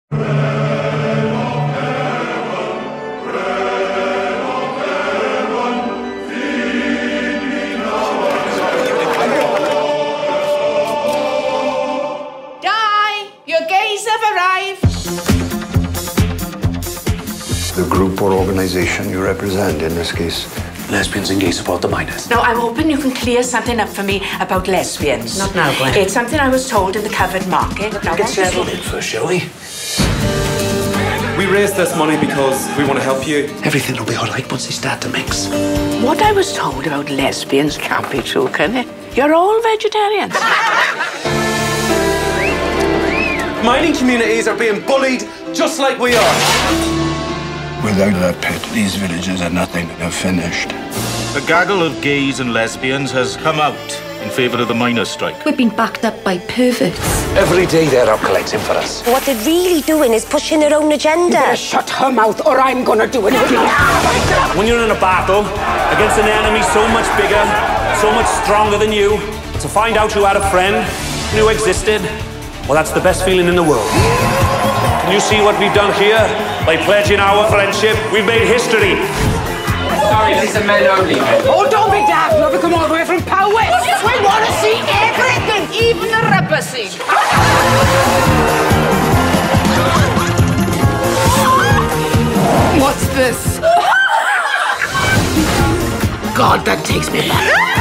The group or organisation you represent, in this case, Lesbians and Gay Support the Minors. Now, I'm hoping you can clear something up for me about lesbians. Not now, Gwen. It's something I was told in the covered market. Now, get settled in first, shall we? We raised this money because we want to help you. Everything will be all right once they start to mix. What I was told about lesbians can't be true, can it? You're all vegetarians. Mining communities are being bullied just like we are. without that pit, these villages are nothing. They're finished. A gaggle of gays and lesbians has come out in favour of the miners' strike. We've been backed up by perverts. Every day they're out collecting for us. What they're really doing is pushing their own agenda. You better shut her mouth or I'm gonna do it with you. When you're in a battle against an enemy so much bigger, so much stronger than you, to find out you had a friend who existed, well, that's the best feeling in the world. Can you see what we've done here? By pledging our friendship, we've made history. Sorry, this is a men only. Oh, don't be daft. Never come all the way from Powys. We want to see everything, even the rubber scene. What's this? God, that takes me back.